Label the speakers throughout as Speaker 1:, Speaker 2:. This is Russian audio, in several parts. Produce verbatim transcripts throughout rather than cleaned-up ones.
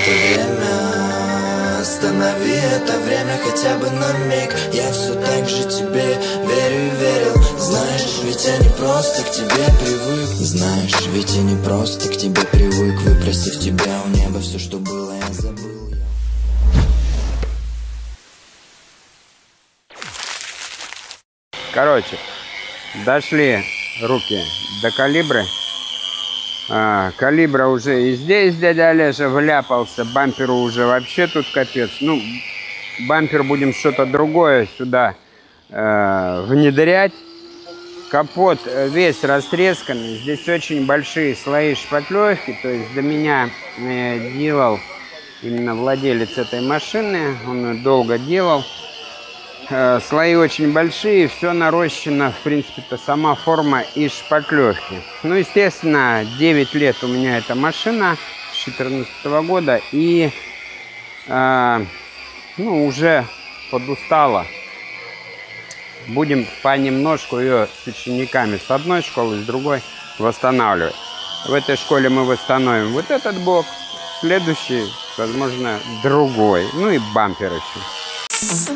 Speaker 1: это время, останови это время хотя бы на миг. Я все так же тебе верю и верил. Знаешь, ведь я не просто к тебе привык. Знаешь, ведь я не просто к тебе привык. Выпросив тебя у неба все, что было, я забыл.
Speaker 2: Короче, дошли руки до калибра. А, калибра уже и здесь дядя Олежа вляпался. Бамперу уже вообще тут капец. Ну, бампер будем что-то другое сюда э, внедрять. Капот весь растресканный. Здесь очень большие слои шпатлевки. То есть до меня э, делал именно владелец этой машины. Он ее долго делал. Слои очень большие, все нарощено, в принципе-то, сама форма из шпатлевки. Ну, естественно, девять лет у меня эта машина, с две тысячи четырнадцатого года, и э, ну, уже подустала. Будем понемножку ее с учениками с одной школы, с другой восстанавливать. В этой школе мы восстановим вот этот бок, следующий, возможно, другой, ну и бампер еще.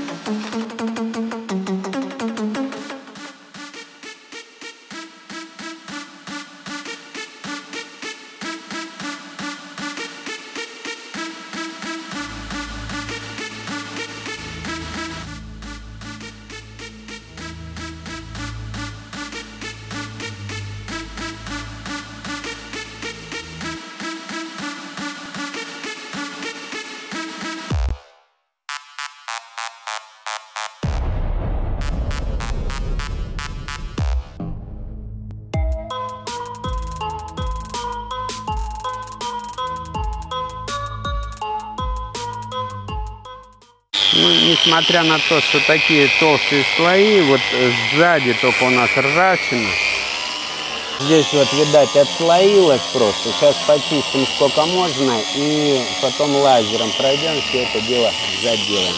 Speaker 2: Ну, несмотря на то, что такие толстые слои, вот сзади только у нас ржавчина. Здесь вот, видать, отслоилось просто. Сейчас почистим сколько можно и потом лазером пройдем, все это дело заделаем.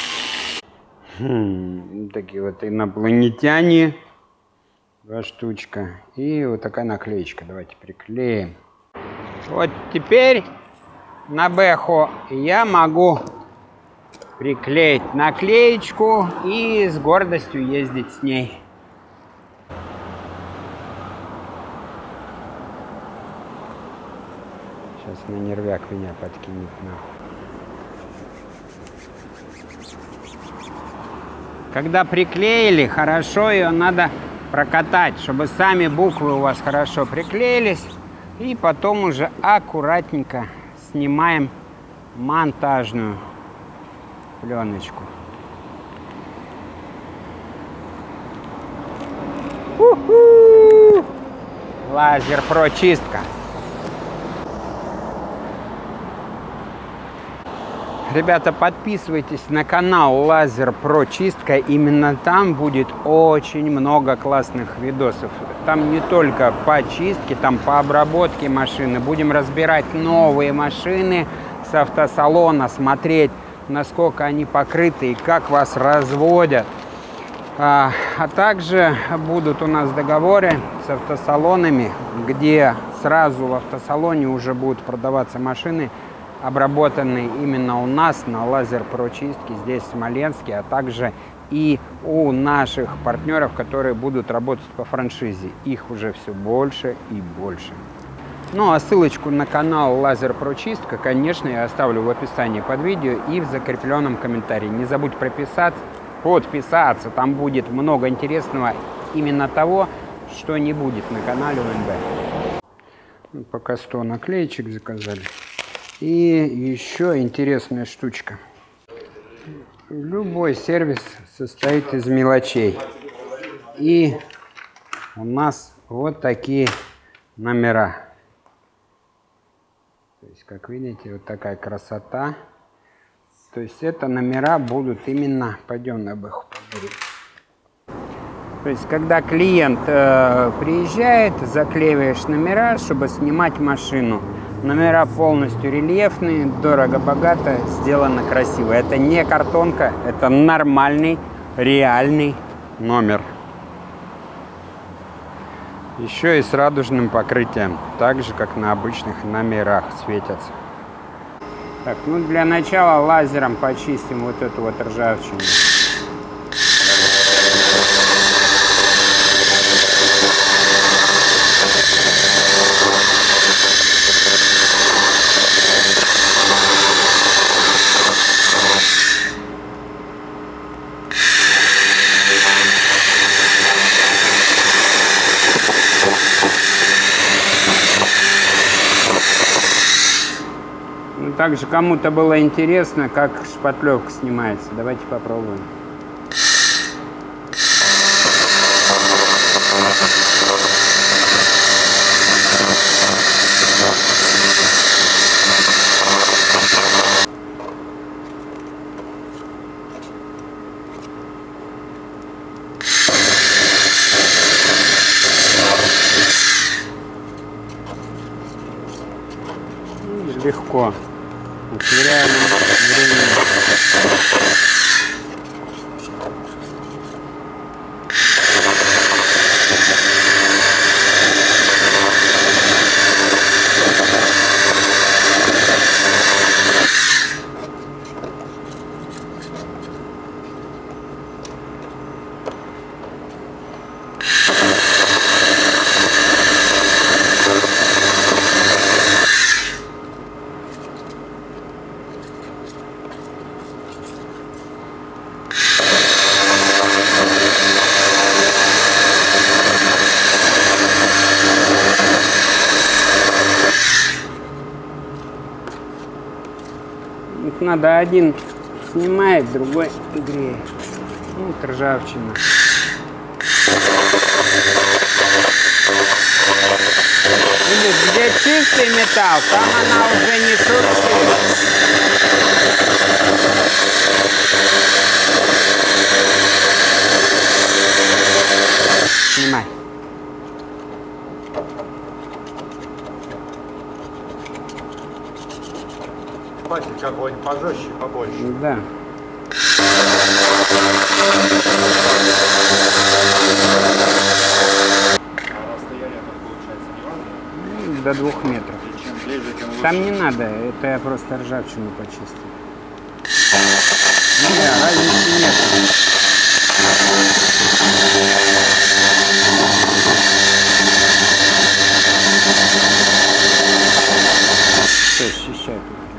Speaker 2: Хм, такие вот инопланетяне. Два штучка. И вот такая наклеечка. Давайте приклеим. Вот теперь на бэху я могу приклеить наклеечку и с гордостью ездить с ней. Сейчас на нервяк меня подкинет нахуй. Когда приклеили, хорошо ее надо прокатать, чтобы сами буквы у вас хорошо приклеились. И потом уже аккуратненько снимаем монтажную пленочку. У-ху! Лазер Про чистка. Ребята, подписывайтесь на канал Лазер Про чистка. Именно там будет очень много классных видосов. Там не только по чистке, там по обработке машины. Будем разбирать новые машины с автосалона, смотреть, насколько они покрыты и как вас разводят. А, а также будут у нас договоры с автосалонами, где сразу в автосалоне уже будут продаваться машины, обработанные именно у нас на Лазер Про чистке здесь в Смоленске, а также и у наших партнеров, которые будут работать по франшизе. Их уже все больше и больше. Ну а ссылочку на канал Лазер Про чистка, конечно, я оставлю в описании под видео и в закрепленном комментарии. Не забудь прописаться, подписаться, там будет много интересного, именно того, что не будет на канале УНБ. Ну, пока сто наклеечек заказали. И еще интересная штучка. Любой сервис состоит из мелочей. И у нас вот такие номера. То есть, как видите, вот такая красота. То есть, это номера будут именно... Пойдем на бэху поберем. То есть, когда клиент э, приезжает, заклеиваешь номера, чтобы снимать машину. Номера полностью рельефные, дорого-богато, сделано красиво. Это не картонка, это нормальный, реальный номер. Еще и с радужным покрытием, так же, как на обычных номерах светятся. Так, ну для начала лазером почистим вот эту вот ржавчину. Также кому-то было интересно, как шпатлевка снимается. Давайте попробуем. Легко. В реальном времени. Надо один снимает, другой греет. Ну, ржавчина. Видишь, где чистый металл, там она уже не шуршит. Снимай.
Speaker 3: Хватит огонь пожестче, побольше.
Speaker 2: Да.
Speaker 3: А расстояние там получается не важно?
Speaker 2: До двух метров.
Speaker 3: И чем ближе, тем лучше.
Speaker 2: Там не надо, это я просто ржавчину почистил. Не, разницы нет. Все, счищай.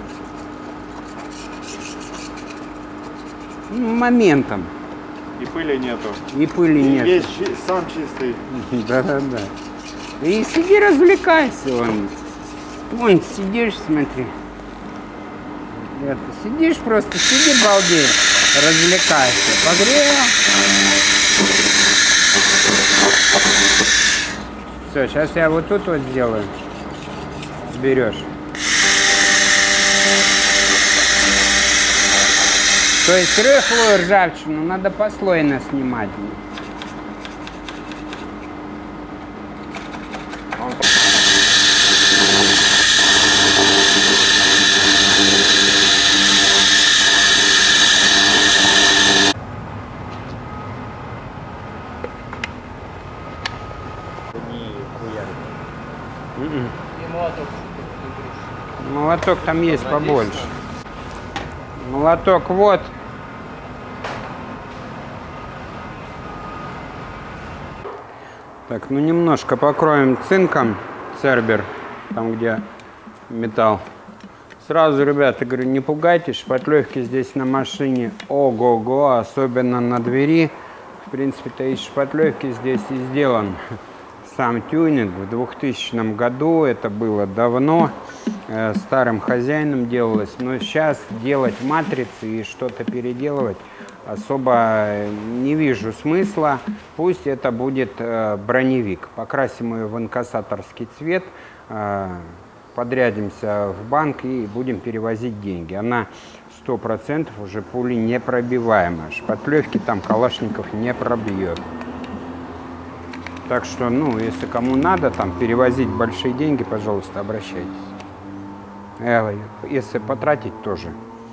Speaker 2: Моментом.
Speaker 3: И пыли нету.
Speaker 2: И пыли
Speaker 3: И
Speaker 2: нет.
Speaker 3: весь чи сам чистый.
Speaker 2: Да-да-да. И сиди, развлекайся. Вон, вон сидишь, смотри. Это, сидишь просто, сиди, балдей, развлекайся. Погрел. Все, сейчас я вот тут вот сделаю. Берешь. То есть рыхлую ржавчину надо послойно снимать. Молоток там есть побольше. Молоток вот. Так, ну немножко покроем цинком цербер, там где металл. Сразу, ребята, говорю, не пугайтесь, шпатлевки здесь на машине ого-го, особенно на двери. В принципе-то из шпатлевки здесь и сделан сам тюнинг. В двухтысячном году, это было давно, э, старым хозяином делалось. Но сейчас делать матрицы и что-то переделывать особо не вижу смысла. Пусть это будет э, броневик. Покрасим ее в инкассаторский цвет, э, подрядимся в банк и будем перевозить деньги. Она сто процентов уже пули непробиваемая. Шпатлевки там Калашников не пробьет. Так что, ну, если кому надо там перевозить большие деньги, пожалуйста, обращайтесь. Э, если потратить, тоже.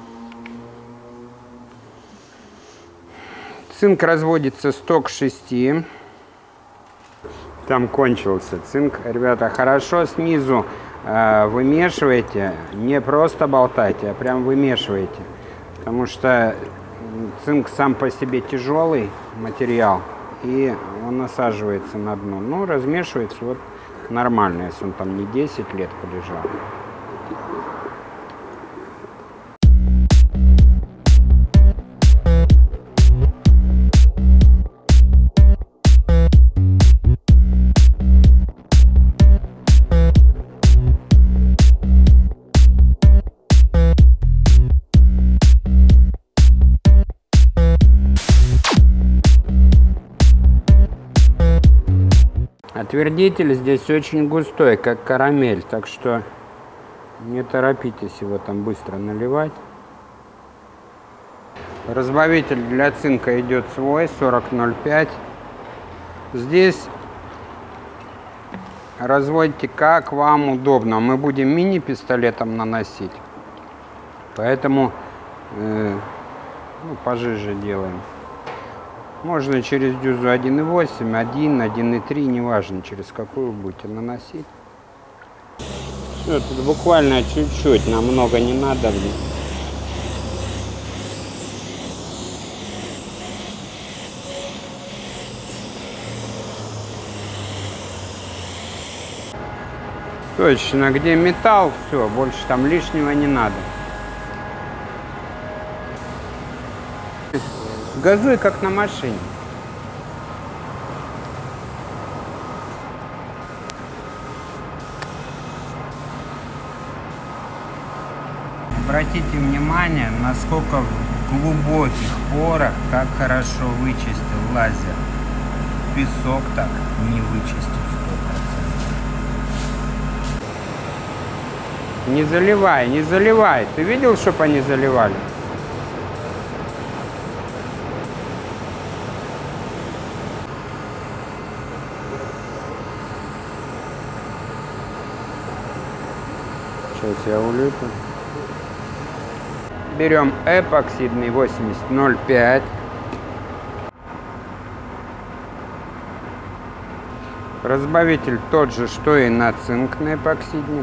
Speaker 2: Цинк разводится сто к шести. Там кончился цинк. Ребята, хорошо снизу э, вымешиваете, не просто болтайте, а прям вымешиваете. Потому что цинк сам по себе тяжелый материал, и он насаживается на дно. Ну, размешивается вот нормально, если он там не десять лет полежал. Отвердитель здесь очень густой, как карамель, так что не торопитесь его там быстро наливать. Разбавитель для цинка идет свой, сорок ноль пять. Здесь разводите как вам удобно. Мы будем мини-пистолетом наносить, поэтому э, ну, пожиже делаем. Можно через дюзу один и восемь, один, один и три, неважно, через какую вы будете наносить. Все, тут буквально чуть-чуть, нам много не надо. Точно, где металл, все, больше там лишнего не надо. Газуй, как на машине. Обратите внимание, насколько в глубоких порах, как хорошо вычистил лазер. Песок так не вычистит сто процентов. Не заливай, не заливай. Ты видел, чтоб они заливали? Сейчас я улеплю. Берем эпоксидный восемьдесят ноль пять. Разбавитель тот же, что и на цинк, на эпоксидник.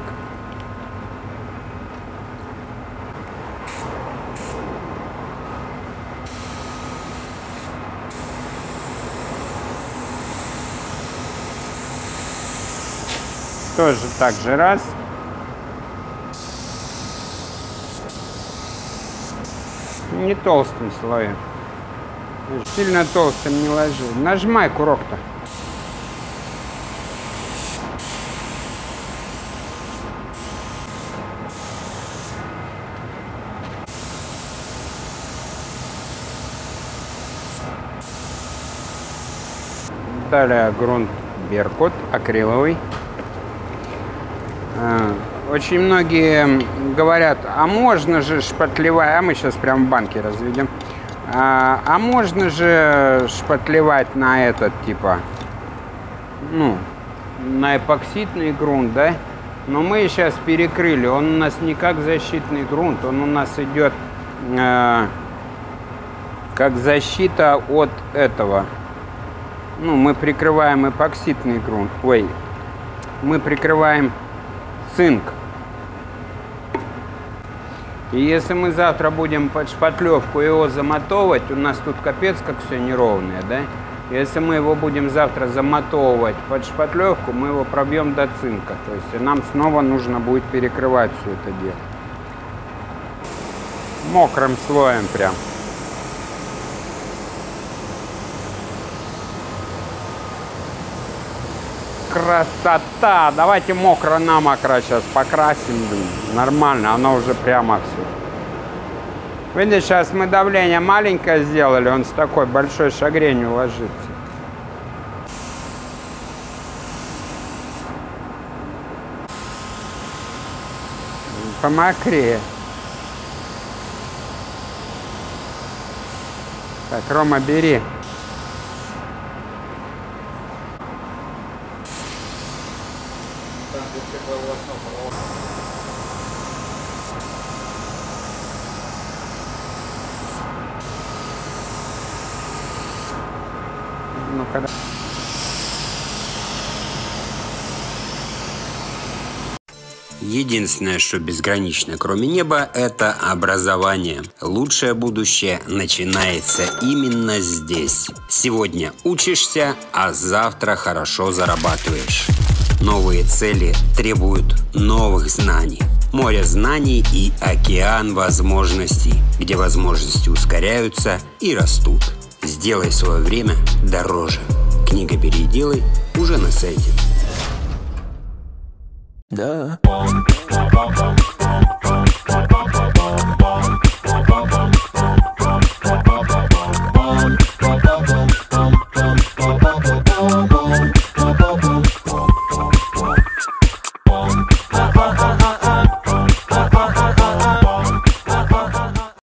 Speaker 2: Тоже так же раз. Не толстым слоем. Сильно толстым не ложи. Нажимай курок-то. Далее грунт Беркут, акриловый. Очень многие говорят, а можно же шпатлевать, а мы сейчас прям в банке разведем, а, а можно же шпатлевать на этот типа, ну, на эпоксидный грунт, да? Но мы сейчас перекрыли, он у нас не как защитный грунт, он у нас идет э, как защита от этого. Ну, мы прикрываем эпоксидный грунт, ой, мы прикрываем цинк. И если мы завтра будем под шпатлевку его замотовывать, у нас тут капец как все неровное, да? Если мы его будем завтра замотовывать под шпатлевку, мы его пробьем до цинка. То есть нам снова нужно будет перекрывать все это дело. Мокрым слоем прям. Красота! Давайте мокро на мокро сейчас покрасим. Нормально, оно уже прямо все. Видишь, сейчас мы давление маленькое сделали, он с такой большой шагренью ложится. Помокрее. Так, Рома, бери. Ну, когда... Единственное, что безгранично, кроме неба, это образование. Лучшее будущее начинается именно здесь. Сегодня учишься, а завтра хорошо зарабатываешь. Новые цели требуют новых знаний. Море знаний и океан возможностей, где возможности ускоряются и растут. Сделай свое время дороже. Книга «Переделай» уже на сайте.
Speaker 1: Да.